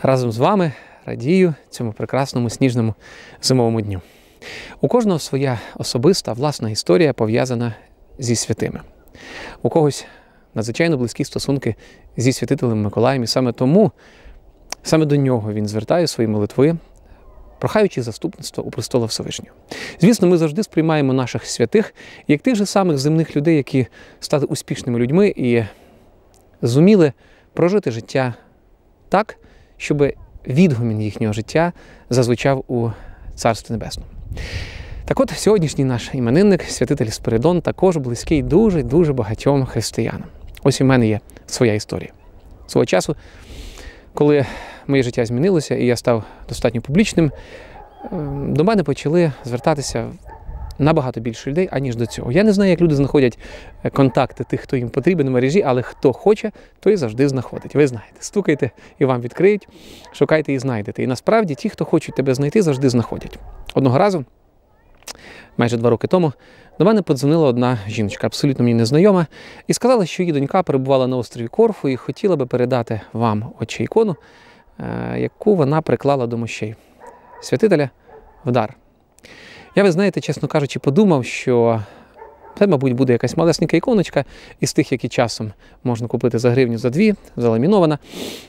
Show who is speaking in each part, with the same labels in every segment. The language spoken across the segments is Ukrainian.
Speaker 1: разом з вами радію цьому прекрасному сніжному зимовому дню. У кожного своя особиста, власна історія пов'язана зі святими. У когось надзвичайно близькі стосунки зі святителем Миколаєм, і саме тому, саме до нього він звертає свої молитви, прохаючи заступництво у престола Всевишнього. Звісно, ми завжди сприймаємо наших святих як тих же самих земних людей, які стали успішними людьми і зуміли прожити життя так, щоб відгомін їхнього життя зазвучав у Царстві Небесному. Так от, сьогоднішній наш іменинник, святитель Спиридон, також близький дуже-дуже багатьом християнам. Ось у мене є своя історія. Свого часу, коли моє життя змінилося і я став достатньо публічним, до мене почали звертатися набагато більше людей, аніж до цього. Я не знаю, як люди знаходять контакти тих, хто їм потрібен в мережі, але хто хоче, той завжди знаходить. Ви знаєте, стукайте і вам відкриють, шукайте і знайдете. І насправді ті, хто хочуть тебе знайти, завжди знаходять. Одного разу, майже 2 роки тому, до мене подзвонила одна жіночка, абсолютно мені незнайома, і сказала, що її донька перебувала на острові Корфу і хотіла би передати вам отче ікону, яку вона приклала до мощей святителя в дар. Я, ви знаєте, чесно кажучи, подумав, що це, мабуть, буде якась малесенька іконочка із тих, які часом можна купити за гривню, за 2, заламінована.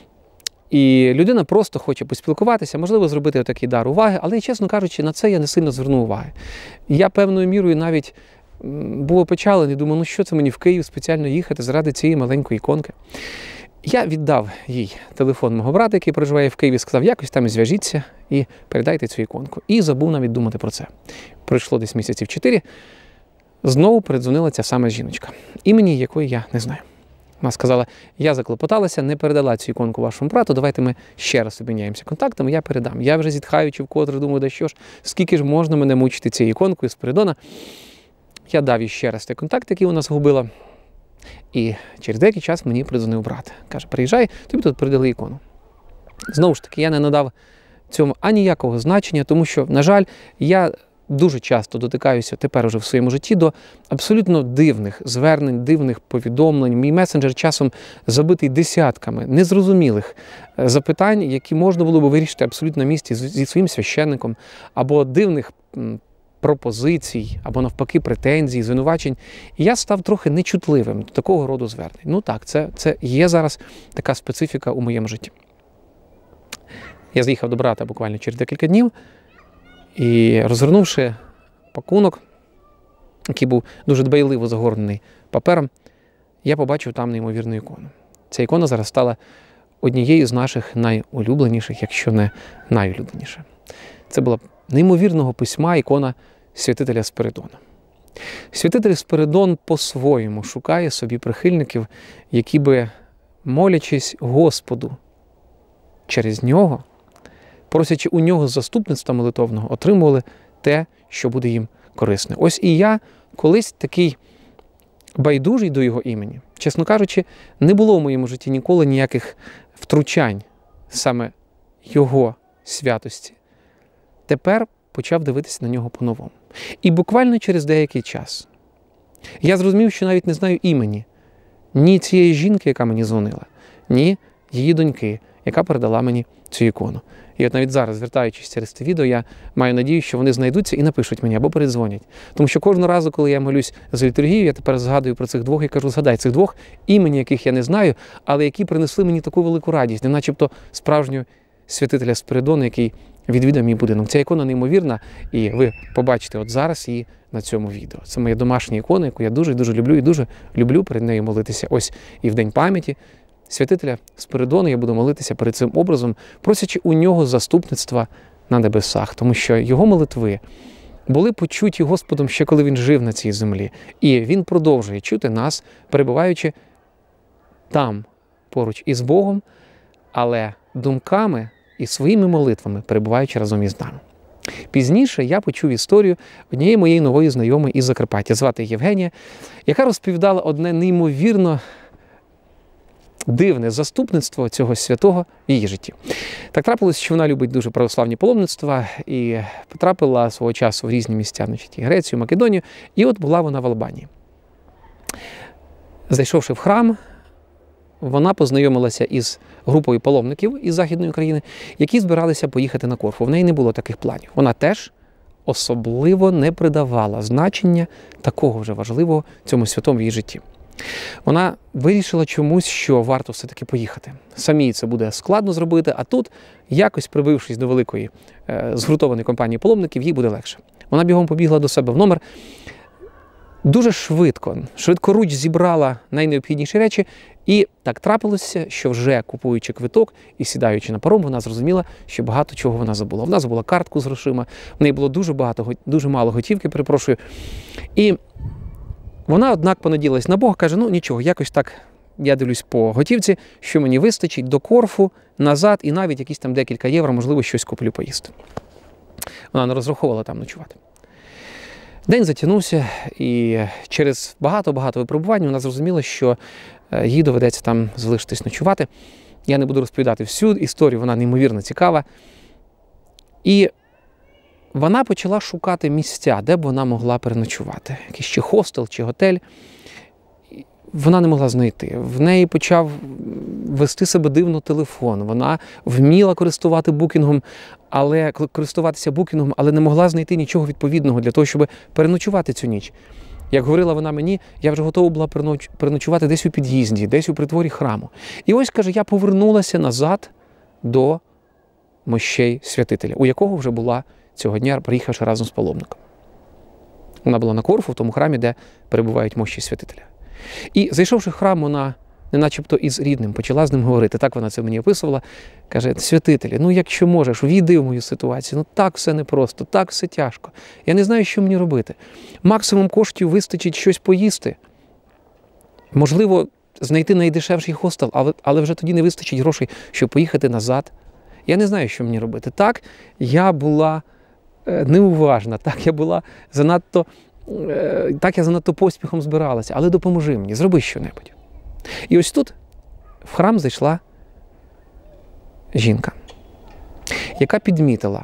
Speaker 1: І людина просто хоче поспілкуватися, можливо, зробити отакий дар уваги, але, чесно кажучи, на це я не сильно звернув уваги. Я певною мірою навіть був опечалений, думав, ну що це мені в Київ спеціально їхати заради цієї маленької іконки. Я віддав їй телефон мого брата, який проживає в Києві, сказав, якось там зв'яжіться і передайте цю іконку. І забув навіть думати про це. Пройшло десь місяців 4, знову передзвонила ця сама жіночка, імені якої я не знаю. Вона сказала, я заклопоталася, не передала цю іконку вашому брату, давайте ми ще раз обміняємося контактами, я передам. Я вже зітхаючи вкотре, думаю, да що ж, скільки ж можна мене мучити цією іконкою Спиридона. Я дав їй ще раз той контакт, який вона згубила. І через деякий час мені придзвонив брат. Каже, приїжджай, тобі тут передали ікону. Знову ж таки, я не надав цьому аніякого значення, тому що, на жаль, я дуже часто дотикаюся тепер уже в своєму житті до абсолютно дивних звернень, дивних повідомлень. Мій месенджер часом забитий десятками незрозумілих запитань, які можна було б вирішити абсолютно на місці зі своїм священником, або дивних пропозицій, або навпаки претензій, звинувачень. І я став трохи нечутливим до такого роду звернень. Ну так, це є зараз така специфіка у моєму житті. Я заїхав до брата буквально через декілька днів, і розгорнувши пакунок, який був дуже дбайливо загорнений папером, я побачив там неймовірну ікону. Ця ікона зараз стала однією з наших найулюбленіших, якщо не найулюбленіша. Це була неймовірного письма ікона святителя Спиридона. Святитель Спиридон по-своєму шукає собі прихильників, які би, молячись Господу через нього, просячи у нього заступництва молитовного, отримували те, що буде їм корисне. Ось і я колись такий байдужий до його імені. Чесно кажучи, не було в моєму житті ніколи ніяких втручань саме його святості. Тепер почав дивитися на нього по-новому. І буквально через деякий час я зрозумів, що навіть не знаю імені ні цієї жінки, яка мені дзвонила, ні її доньки, яка передала мені цю ікону. І от навіть зараз, звертаючись через це відео, я маю надію, що вони знайдуться і напишуть мені або передзвонять. Тому що кожного разу, коли я молюсь за літургію, я тепер згадую про цих двох і кажу, згадай цих двох, імені яких я не знаю, але які принесли мені таку велику радість, не начебто справжнього святителя Спиридона, який відвідав мій будинок. Ця ікона неймовірна, і ви побачите от зараз її на цьому відео. Це моя домашня ікона, яку я дуже-дуже люблю і дуже люблю перед нею молитися. Ось і в День пам'яті святителя Спиридона я буду молитися перед цим образом, просячи у нього заступництва на небесах, тому що його молитви були почуті Господом ще коли він жив на цій землі. І він продовжує чути нас, перебуваючи там, поруч із Богом, але думками і своїми молитвами перебуваючи разом із нами. Пізніше я почув історію однієї моєї нової знайомої із Закарпаття, звати Євгенія, яка розповідала одне неймовірно дивне заступництво цього святого в її житті. Так трапилось, що вона любить дуже православні паломництва і потрапила свого часу в різні місця, значить, і Грецію, Македонію, і от була вона в Албанії. Зайшовши в храм, вона познайомилася із групою паломників із Західної України, які збиралися поїхати на Корфу. В неї не було таких планів. Вона теж особливо не придавала значення такого вже важливого цьому святому в її житті. Вона вирішила чомусь, що варто все-таки поїхати. Самій це буде складно зробити, а тут, якось прибившись до великої згуртованої компанії паломників, їй буде легше. Вона бігом побігла до себе в номер, дуже швидкоруч зібрала найнеобхідніші речі, і так трапилося, що вже купуючи квиток і сідаючи на паром, вона зрозуміла, що багато чого вона забула. Вона забула картку з грошима, в неї було дуже мало готівки, перепрошую. І вона, однак, понадіялась на Бога, каже, ну нічого, якось так, я дивлюсь по готівці, що мені вистачить до Корфу, назад, і навіть якісь там декілька євро, можливо, щось куплю поїсти. Вона не розраховувала там ночувати. День затягнувся, і через багато-багато випробувань вона зрозуміла, що їй доведеться там залишитись ночувати. Я не буду розповідати всю історію, вона неймовірно цікава. І вона почала шукати місця, де б вона могла переночувати. Якийсь чи хостел, чи готель. Вона не могла знайти. В неї почав вести себе дивно телефон. Вона вміла користуватися букінгом, але не могла знайти нічого відповідного для того, щоб переночувати цю ніч. Як говорила вона мені, я вже готова була переночувати десь у під'їзді, десь у притворі храму. І ось, каже, я повернулася назад до мощей святителя, у якого вже була цього дня, приїхавши разом з паломником. Вона була на Корфу, в тому храмі, де перебувають мощі святителя. І, зайшовши в храм, вона, не начебто із рідним, почала з ним говорити. Так вона це мені описувала. Каже, святителі, ну якщо можеш, війди в мою ситуацію. Ну так все непросто, так все тяжко. Я не знаю, що мені робити. Максимум коштів вистачить щось поїсти. Можливо, знайти найдешевший хостел, але вже тоді не вистачить грошей, щоб поїхати назад. Я не знаю, що мені робити. Так, я була неуважна, так я занадто поспіхом збиралася, але допоможи мені, зроби щонебудь. І ось тут в храм зайшла жінка, яка підмітила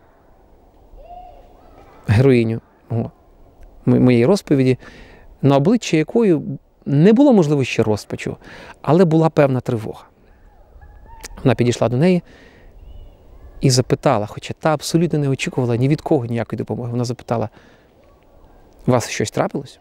Speaker 1: героїню моєї розповіді, на обличчі якої не було, можливо, ще розпачу, але була певна тривога. Вона підійшла до неї і запитала, хоча та абсолютно не очікувала ні від кого ніякої допомоги. Вона запитала, у вас щось трапилось?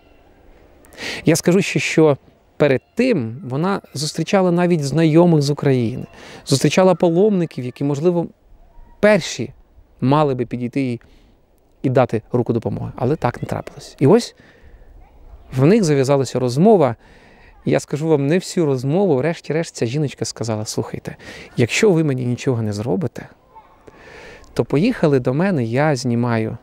Speaker 1: Я скажу ще, що перед тим вона зустрічала навіть знайомих з України, зустрічала паломників, які, можливо, перші мали би підійти їй і дати руку допомоги. Але так не трапилось. І ось в них зав'язалася розмова. Я скажу вам не всю розмову, врешті-решт ця жіночка сказала, слухайте, якщо ви мені нічого не зробите, то поїхали до мене, я знімаю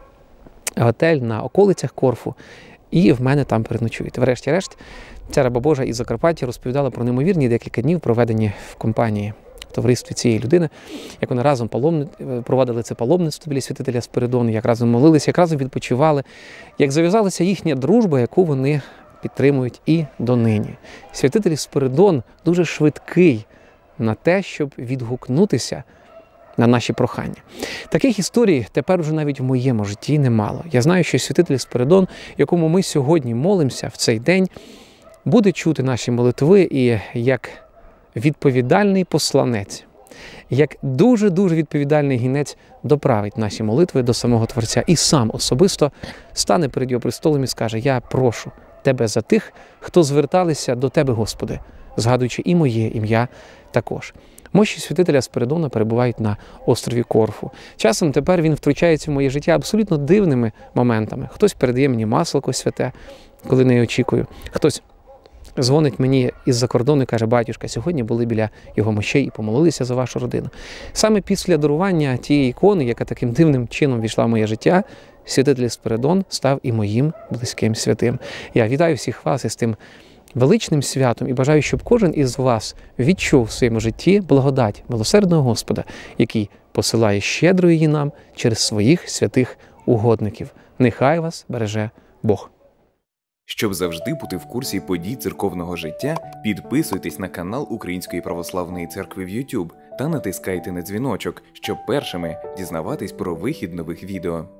Speaker 1: готель на околицях Корфу, і в мене там переночуєте. Врешті-решт, ця раба Божа із Закарпаття розповідала про неймовірні декілька днів, проведені в компанії, в товаристві цієї людини, як вони разом проводили це паломництво біля святителя Спиридону, як разом молилися, як разом відпочивали, як зав'язалася їхня дружба, яку вони підтримують і донині. Святитель Спиридон дуже швидкий на те, щоб відгукнутися на наші прохання. Таких історій тепер вже навіть в моєму житті немало. Я знаю, що святитель Спиридон, якому ми сьогодні молимося в цей день, буде чути наші молитви і як відповідальний посланець, як дуже-дуже відповідальний гінець доправить наші молитви до самого Творця і сам особисто стане перед його престолом і скаже, я прошу Тебе за тих, хто зверталися до Тебе, Господи, згадуючи і моє ім'я також. Мощі святителя Спиридона перебувають на острові Корфу. Часом тепер він втручається в моє життя абсолютно дивними моментами. Хтось передає мені масло святе, коли не очікую. Хтось дзвонить мені із-за кордону і каже, батюшка, сьогодні були біля його мощей і помолилися за вашу родину. Саме після дарування тієї ікони, яка таким дивним чином війшла в моє життя, святитель Спиридон став і моїм близьким святим. Я вітаю всіх вас із тим величним святом і бажаю, щоб кожен із вас відчув в своєму житті благодать милосердного Господа, який посилає щедро її нам через своїх святих угодників. Нехай вас береже Бог.
Speaker 2: Щоб завжди бути в курсі подій церковного життя, підписуйтесь на канал Української Православної Церкви в YouTube та натискайте на дзвіночок, щоб першими дізнаватись про вихід нових відео.